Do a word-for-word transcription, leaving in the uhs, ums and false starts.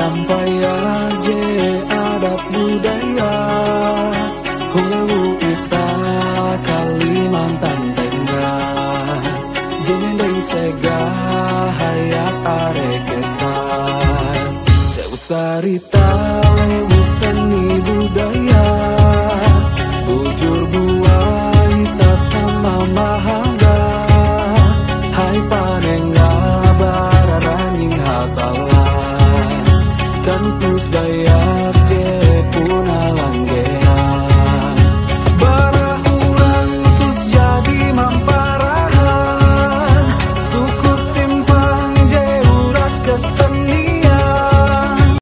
sampai aja adat budaya Hungewu ita Kalimantan Tengah Jemendeng sega hayat arekesan Seusarita lewu seni budaya Bujur buah ita sama mahangga Hai panengga bararanying hatala Kan pus dayak